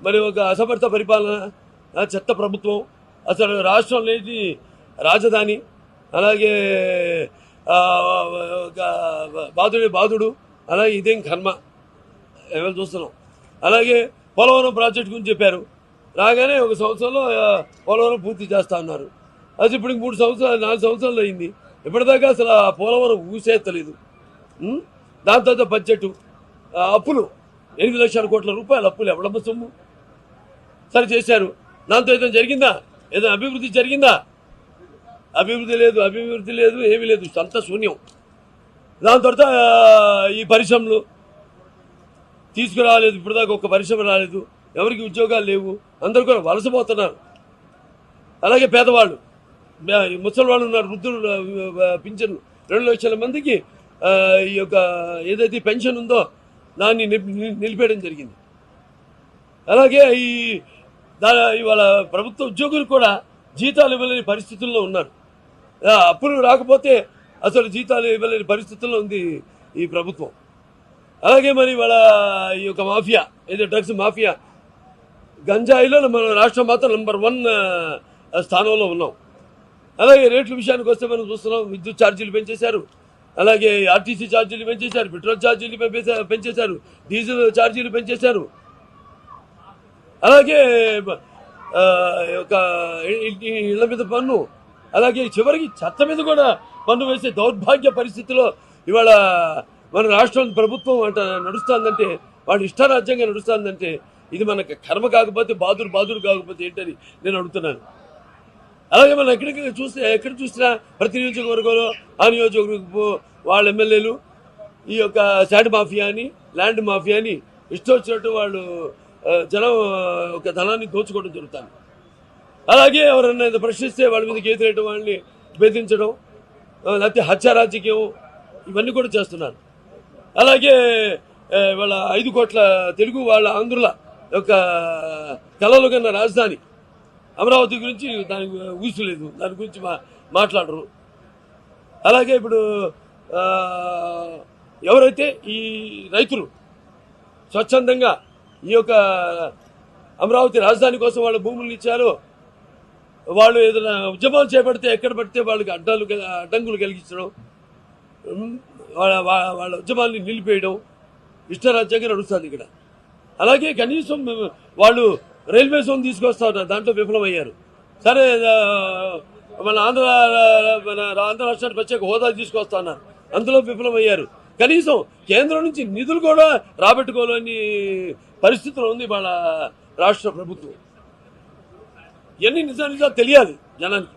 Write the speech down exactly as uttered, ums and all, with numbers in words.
మరి ఒక అసమర్థ పరిపాలన, చెత్త ప్రభుత్వం, అసలు రాష్ట్రం లేని రాజధాని, అలాగే బాధుడే బాధుడు, అలాగే ఇదేం కర్మ ఎవరు చూస్తున్నాం. అలాగే పోలవరం ప్రాజెక్టు గురించి చెప్పారు, రాగానే ఒక సంవత్సరంలో పోలవరం పూర్తి చేస్తా ఉన్నారు. అది ఇప్పుడు మూడు సంవత్సరాలు నాలుగు సంవత్సరాలు అయింది, ఇప్పటిదాకా అసలు ఆ పోలవరం ఊసేత్తలేదు. దాని తర్వాత బడ్జెట్ అప్పులు ఎనిమిది లక్షల కోట్ల రూపాయలు అప్పులు ఎవడమ్మ సొమ్ము. సరే చేశారు, దాంతో ఏదైనా జరిగిందా? ఏదైనా అభివృద్ధి జరిగిందా? అభివృద్ధి లేదు, అభివృద్ధి లేదు, ఏమీ లేదు, అంత శూన్యం. దాని తర్వాత ఈ పరిశ్రమలు తీసుకురాలేదు, ఇప్పటిదాకా ఒక పరిశ్రమ రాలేదు, ఎవరికి ఉద్యోగాలు లేవు, అందరూ కూడా వలసపోతున్నారు. అలాగే పేదవాళ్ళు, ముసలి వాళ్ళు ఉన్నారు, వృద్ధులు పింఛన్ రెండు లక్షల మందికి ఈ యొక్క ఏదైతే పెన్షన్ ఉందో దాన్ని నిలిపేయడం జరిగింది. అలాగే ఈ దా ఇవాళ ప్రభుత్వ ఉద్యోగులు కూడా జీతాలు ఇవ్వలేని పరిస్థితుల్లో ఉన్నారు. అప్పులు రాకపోతే అసలు జీతాలు ఇవ్వలేని పరిస్థితుల్లో ఉంది ఈ ప్రభుత్వం. అలాగే మరి ఇవాళ ఈ యొక్క మాఫియా, ఏదో డ్రగ్స్ మాఫియా, గంజాయిలో మన రాష్ట్రం మాత్రం నెంబర్ వన్ స్థానంలో ఉన్నాం. అలాగే రేట్ల విషయానికి వస్తే మనం చూస్తున్నాం, విద్యుత్ ఛార్జీలు పెంచేశారు, అలాగే ఆర్టీసీ ఛార్జీలు పెంచేశారు, పెట్రోల్ ఛార్జీలు పెంచేశారు, డీజిల్ ఛార్జీలు పెంచేశారు. అలాగే ఒక ఇళ్ల మీద పన్ను, అలాగే చివరికి చెత్త మీద కూడా పన్ను వేసే దౌర్భాగ్య పరిస్థితిలో ఇవాళ మన రాష్ట్రం ప్రభుత్వం అంట నడుస్తుందంటే, వాడు ఇష్టారాజ్యంగా నడుస్తుందంటే ఇది మనకు కర్మ కాకపోతే బాదురు బాదురు కాకపోతే ఏంటని నేను అడుగుతున్నాను. అలాగే మనం ఎక్కడికి చూస్తే ఎక్కడ చూసినా ప్రతి నియోజకవర్గంలో ఆ నియోజకవర్గ వాళ్ళ ఎమ్మెల్యేలు ఈ యొక్క శాండ్ మాఫియా అని, ల్యాండ్ మాఫియా అని ఇష్టం వచ్చినట్టు వాళ్ళు జనం ఒక ధనాన్ని దోచుకోవడం జరుగుతుంది. అలాగే ఎవరన్నా ప్రశ్నిస్తే వాళ్ళ మీద కేసులేయడం, వాళ్ళని బెదిరించడం, లేకపోతే హత్య రాజకీయం, ఇవన్నీ కూడా చేస్తున్నారు. అలాగే వాళ్ళ ఐదు కోట్ల తెలుగు వాళ్ళ ఆంధ్రుల యొక్క కలలు కన్న రాజధాని అమరావతి గురించి దానికి ఊసలేదు, దాని గురించి మా మాట్లాడరు. అలాగే ఇప్పుడు ఎవరైతే ఈ రైతులు స్వచ్ఛందంగా ఈ యొక్క అమరావతి రాజధాని కోసం వాళ్ళ భూములు ఇచ్చారో, వాళ్ళు ఏదైనా ఉద్యమాలు చేపడితే ఎక్కడ పడితే వాళ్ళకి అడ్డాలు అడ్డంకులు కలిగించడం, వాళ్ళ వాళ్ళ ఉద్యమాన్ని నిలిపేయడం ఇష్టరాజ్యంగా నడుస్తుంది ఇక్కడ. అలాగే కనీసం వాళ్ళు రైల్వే జోన్ తీసుకొస్తా ఉన్నారు, దాంట్లో విఫలమయ్యారు. సరే మన ఆంధ్ర మన ఆంధ్ర రాష్ట్రానికి ప్రత్యేక హోదా తీసుకొస్తా ఉన్నారు, అందులో విఫలమయ్యారు. కనీసం కేంద్రం నుంచి నిధులు కూడా రాబట్టుకోలేని పరిస్థితులు ఉంది వాళ్ళ రాష్ట్ర ప్రభుత్వం. ఇవన్నీ నిజా నిజాలు తెలియాలి జనానికి.